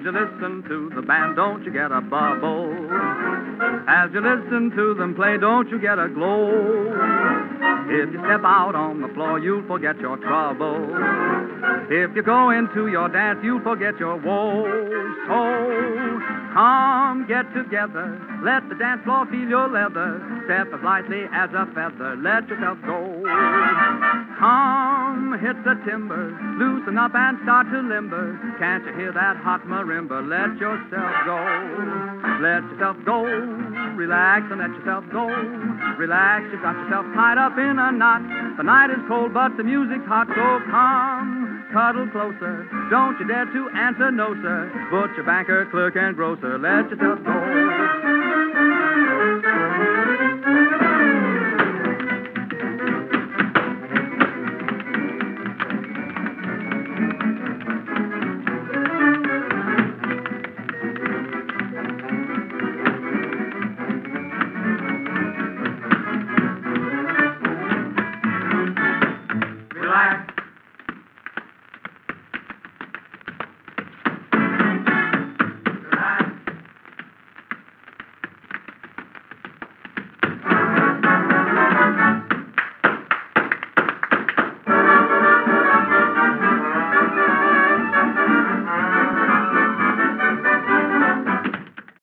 you listen to the band, don't you get a bubble? As you listen to them play, don't you get a glow? If you step out on the floor, you'll forget your trouble. If you go into your dance, you'll forget your woes. So come, get together, let the dance floor feel your leather. Step as lightly as a feather, let yourself go. Come, hit the timber, loosen up and start to limber. Can't you hear that hot marimba? Let yourself go. Let yourself go. Relax and let yourself go. Relax, you've got yourself tied up in a knot. The night is cold, but the music's hot, so come, cuddle closer. Don't you dare to answer no, sir. Butcher, banker, clerk, and grocer, let yourself go.